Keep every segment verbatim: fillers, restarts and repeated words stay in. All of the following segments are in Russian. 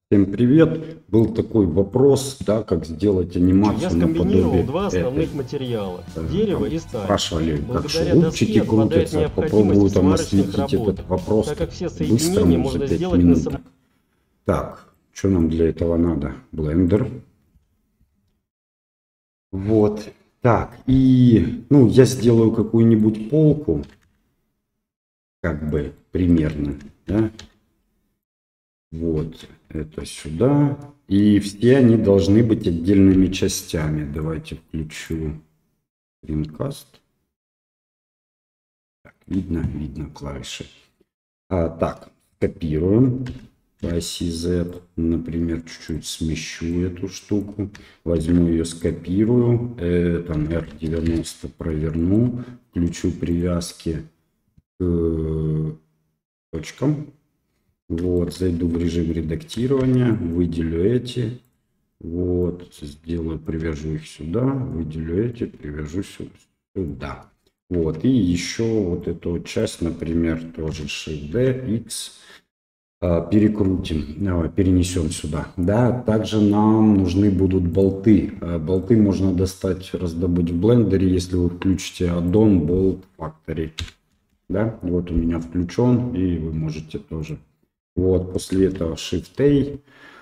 Всем привет! Был такой вопрос, да, как сделать Я анимацию скомбинировал наподобие два основных этой. материала – Э, дерево Там и сталь. спрашивали, как Благодаря шурупчики доске отпадает крутятся. необходимость Попробую в там сварочных осветить этот работах, вопрос так как все соединения по-быстрому за можно пять сделать на самом... минут. Так, что нам для этого надо? Блендер. Вот. Так, и ну, я сделаю какую-нибудь полку, как бы примерно, да? Вот, это сюда. И все они должны быть отдельными частями. Давайте включу скринкаст. Так, видно, видно клавиши. А, так, копируем по оси Z. Например, чуть-чуть смещу эту штуку. Возьму ее, скопирую. Э, там эр девяносто проверну. Включу привязки к точкам. Вот, зайду в режим редактирования, выделю эти, вот, сделаю, привяжу их сюда, выделю эти, привяжу сюда. Вот, и еще вот эту вот часть, например, тоже Shift-D, X, перекрутим, перенесем сюда. Да, также нам нужны будут болты. Болты можно достать, раздобыть в блендере, если вы включите аддон Bolt Factory. Да, вот у меня включен, и вы можете тоже. Вот, после этого Shift-A,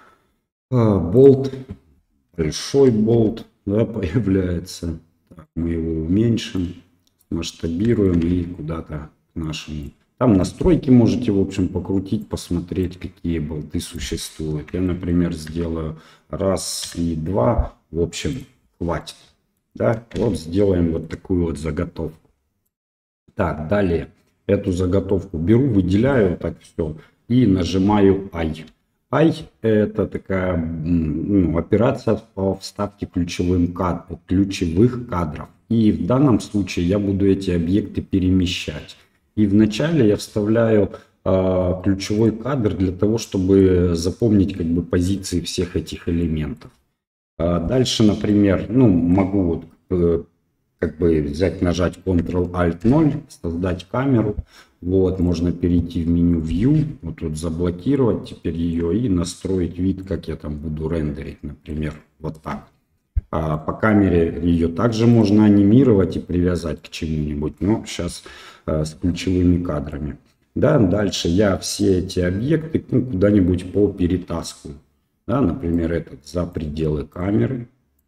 болт, большой болт, да, появляется. Так, мы его уменьшим, масштабируем и куда-то к нашему. Там настройки можете, в общем, покрутить, посмотреть, какие болты существуют. Я, например, сделаю раз и два, в общем, хватит. Да, вот сделаем вот такую вот заготовку. Так, далее эту заготовку беру, выделяю так все и нажимаю I. I это такая ну, операция по вставке ключевым кад... ключевых кадров. И в данном случае я буду эти объекты перемещать. И вначале я вставляю э, ключевой кадр для того, чтобы запомнить как бы позиции всех этих элементов. А дальше, например, ну, могу вот э, как бы взять, нажать контрол альт ноль, создать камеру. Вот, можно перейти в меню View, вот тут заблокировать теперь ее и настроить вид, как я там буду рендерить, например, вот так. А по камере ее также можно анимировать и привязать к чему-нибудь, но сейчас а, с ключевыми кадрами. Да, дальше я все эти объекты ну, куда-нибудь по перетаскиваю. Да, например, этот за пределы камеры.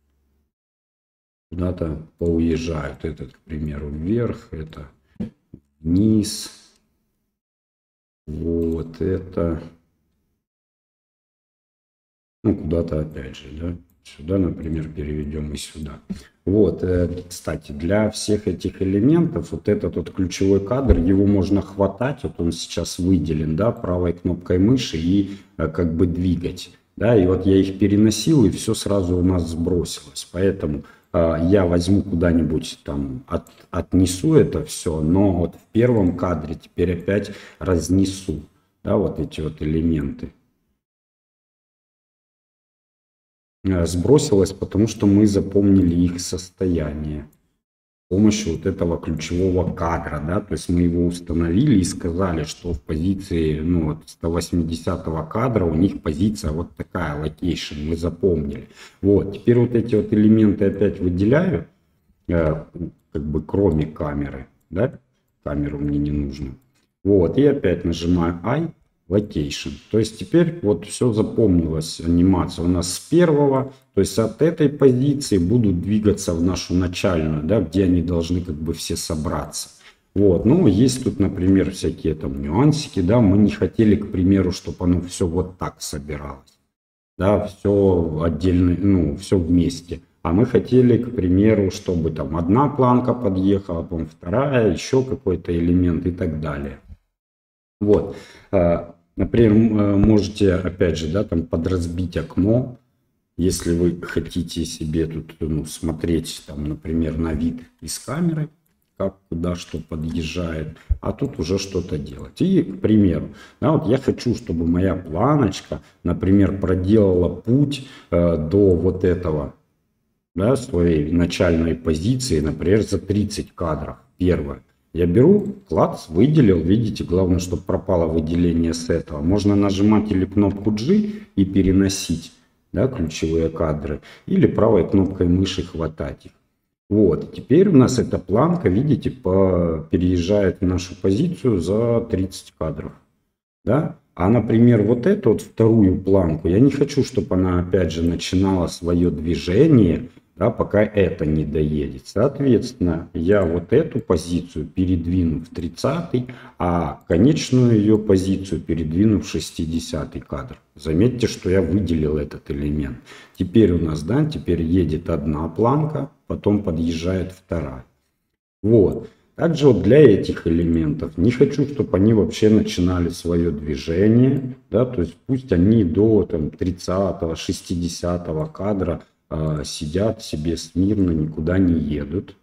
Куда-то поуезжают. Этот, к примеру, вверх, это вниз. Вот это. Ну, куда-то опять же, да. Сюда, например, переведем и сюда. Вот, кстати, для всех этих элементов вот этот вот ключевой кадр, его можно хватать, вот он сейчас выделен, да, правой кнопкой мыши и как бы двигать. Да, и вот я их переносил, и все сразу у нас сбросилось. Поэтому э, я возьму куда-нибудь там, от, отнесу это все, но вот в первом кадре теперь опять разнесу, да, вот эти вот элементы. Сбросилось, потому что мы запомнили их состояние с помощью вот этого ключевого кадра, да, то есть мы его установили и сказали, что в позиции, ну, вот сто восьмидесятого кадра у них позиция вот такая, локейшн, мы запомнили. Вот, теперь вот эти вот элементы опять выделяю, э, как бы кроме камеры, да, камеру мне не нужно. Вот, и опять нажимаю I. Location. То есть теперь вот все запомнилось, анимация у нас с первого, то есть от этой позиции будут двигаться в нашу начальную, да, где они должны как бы все собраться. Вот, ну есть тут, например, всякие там нюансики, да, мы не хотели, к примеру, чтобы оно все вот так собиралось, да, все отдельно, ну, все вместе. А мы хотели, к примеру, чтобы там одна планка подъехала, потом вторая, еще какой-то элемент и так далее. Вот. Например, можете, опять же, да, там подразбить окно, если вы хотите себе тут ну, смотреть, там, например, на вид из камеры, как куда что подъезжает, а тут уже что-то делать. И, к примеру, да, вот я хочу, чтобы моя планочка, например, проделала путь э, до вот этого, да, своей начальной позиции, например, за тридцать кадров, первое. Я беру, класс, выделил, видите, главное, чтобы пропало выделение с этого. Можно нажимать или кнопку G и переносить, да, ключевые кадры, или правой кнопкой мыши хватать их. Вот, теперь у нас эта планка, видите, по, переезжает в нашу позицию за тридцать кадров. Да? А, например, вот эту вот вторую планку, я не хочу, чтобы она опять же начинала свое движение, да, пока это не доедет. Соответственно, я вот эту позицию передвину в тридцатый, а конечную ее позицию передвину в шестидесятый кадр. Заметьте, что я выделил этот элемент. Теперь у нас, да, теперь едет одна планка, потом подъезжает вторая. Вот. Также вот для этих элементов не хочу, чтобы они вообще начинали свое движение, да, то есть пусть они до там, тридцатого, шестидесятого кадра э, сидят себе смирно, никуда не едут.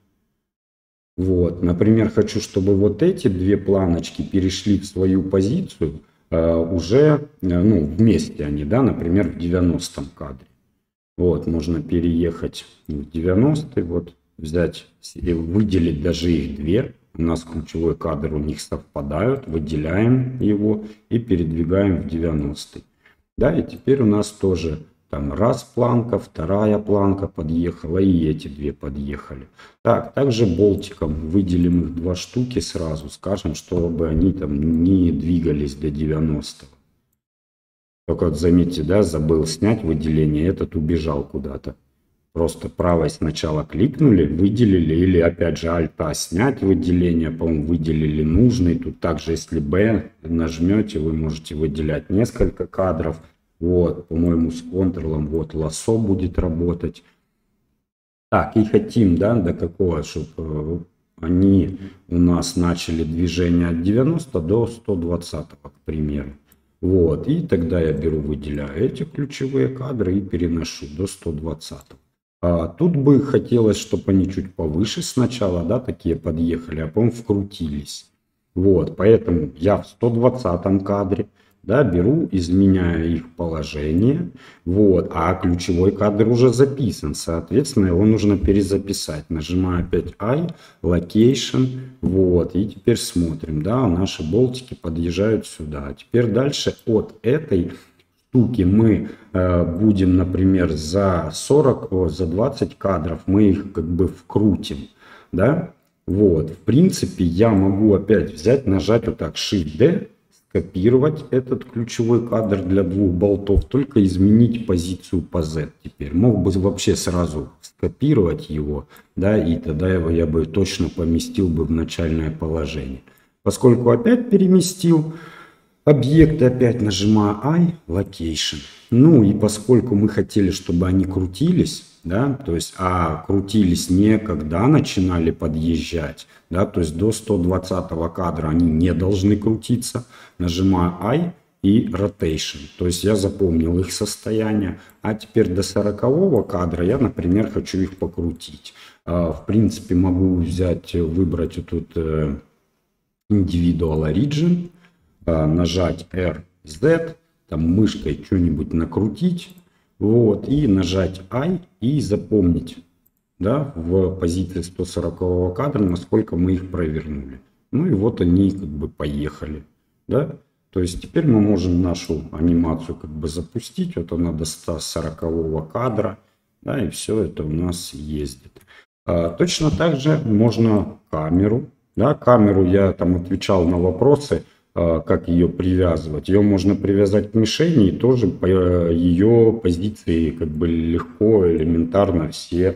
Вот, например, хочу, чтобы вот эти две планочки перешли в свою позицию э, уже, э, ну, вместе они, да, например, в девяностом кадре. Вот, можно переехать в девяностый, вот. Взять, выделить даже их две. У нас ключевой кадр у них совпадают. Выделяем его и передвигаем в девяностый. Да, и теперь у нас тоже там раз планка, вторая планка подъехала и эти две подъехали. Так, также болтиком выделим их два штуки сразу. Скажем, чтобы они там не двигались до девяностого. Только вот заметьте, да, забыл снять выделение. Этот убежал куда-то. Просто правой сначала кликнули, выделили, или опять же альта снять выделение, по-моему, выделили нужный. Тут также, если B нажмете, вы можете выделять несколько кадров. Вот, по-моему, с контролом вот лассо будет работать. Так, и хотим, да, до какого, чтобы они у нас начали движение от девяноста до ста двадцати, к примеру. Вот, и тогда я беру, выделяю эти ключевые кадры и переношу до ста двадцати. А тут бы хотелось, чтобы они чуть повыше сначала, да, такие подъехали, а потом вкрутились. Вот, поэтому я в ста двадцатом кадре, да, беру, изменяю их положение, вот, а ключевой кадр уже записан, соответственно, его нужно перезаписать. Нажимаю опять I, Location, вот, и теперь смотрим, да, наши болтики подъезжают сюда. Теперь дальше от этой штуки мы э, будем, например, за сорок, о, за двадцать кадров мы их как бы вкрутим, да, вот, в принципе, я могу опять взять, нажать вот так Shift-D, скопировать этот ключевой кадр для двух болтов, только изменить позицию по Z теперь. Мог бы вообще сразу скопировать его, да, и тогда его я бы точно поместил бы в начальное положение. Поскольку опять переместил объекты, опять нажимаю I, Location. Ну и поскольку мы хотели, чтобы они крутились, да, то есть, а крутились не когда начинали подъезжать, да, то есть до ста двадцатого кадра они не должны крутиться, нажимаю I и Rotation, то есть я запомнил их состояние, а теперь до сорокового кадра я, например, хочу их покрутить. В принципе, могу взять, выбрать вот тут Individual Origin, нажать R, Z, там мышкой что-нибудь накрутить, вот, и нажать I и запомнить, да, в позиции ста сорокового кадра, насколько мы их провернули. Ну и вот они как бы поехали, да. То есть теперь мы можем нашу анимацию как бы запустить, вот она до ста сорокового кадра, да, и все это у нас ездит. А, точно так же можно камеру, да, камеру я там отвечал на вопросы, как ее привязывать. Ее можно привязать к мишени, и тоже по ее позиции как бы легко, элементарно все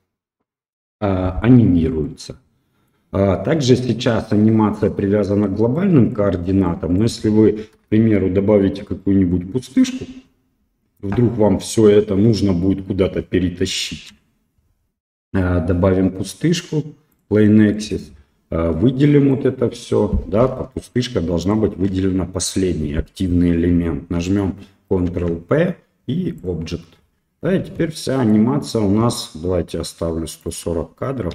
а, анимируются. А, также сейчас анимация привязана к глобальным координатам, но если вы, к примеру, добавите какую-нибудь пустышку, вдруг вам все это нужно будет куда-то перетащить. А, добавим пустышку, Plane Axis. Выделим вот это все, да, а пустышка должна быть выделена последний активный элемент. Нажмем Ctrl-P и Object. Да, и теперь вся анимация у нас, давайте оставлю сто сорок кадров,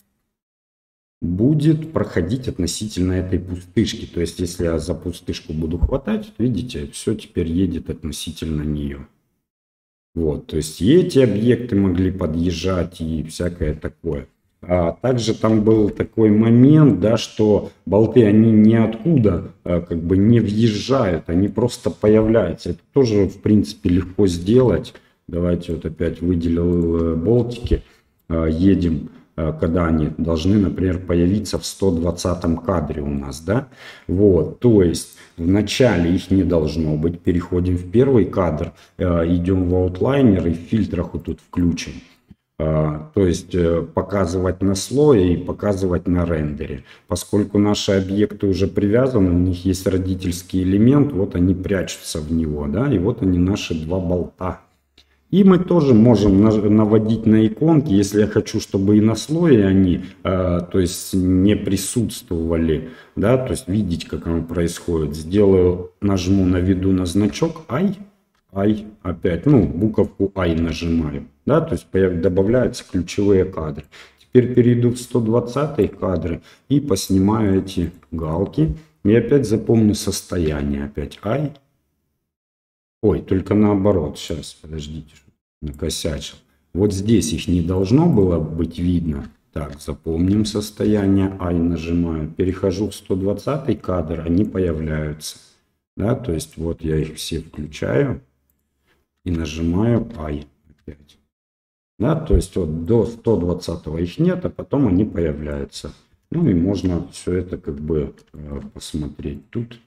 будет проходить относительно этой пустышки. То есть, если я за пустышку буду хватать, видите, все теперь едет относительно нее. Вот, то есть и эти объекты могли подъезжать и всякое такое. А также там был такой момент, да, что болты, они ниоткуда а, как бы не въезжают, они просто появляются. Это тоже, в принципе, легко сделать. Давайте вот опять выделил болтики, а, едем, а, когда они должны, например, появиться в сто двадцатом кадре у нас, да. Вот, то есть в начале их не должно быть. Переходим в первый кадр, а, идем в аутлайнер и в фильтрах вот тут включим. То есть показывать на слое и показывать на рендере. Поскольку наши объекты уже привязаны, у них есть родительский элемент, вот они прячутся в него, да, и вот они наши два болта. И мы тоже можем наводить на иконки, если я хочу, чтобы и на слое они, то есть не присутствовали, да, то есть видеть, как оно происходит. Сделаю, нажму, наведу на значок, ай, ай, опять, ну, буковку ай нажимаю. Да, то есть добавляются ключевые кадры. Теперь перейду в сто двадцатые кадры и поснимаю эти галки. И опять запомню состояние. Опять ай. Ой, только наоборот. Сейчас, подождите, накосячил. Вот здесь их не должно было быть видно. Так, запомним состояние. Ай нажимаю. Перехожу в сто двадцатый кадр, они появляются. Да, то есть вот я их все включаю и нажимаю ай опять. Да, то есть вот до сто двадцатого их нет, а потом они появляются. Ну и можно все это как бы э, посмотреть тут.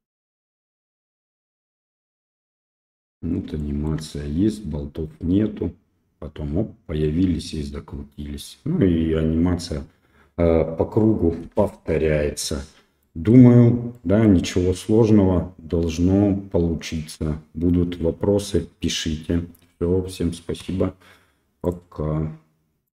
Вот анимация есть, болтов нету. Потом оп, появились и закрутились. Ну и анимация э, по кругу повторяется. Думаю, да, ничего сложного должно получиться. Будут вопросы, пишите. Все, всем спасибо. Пока.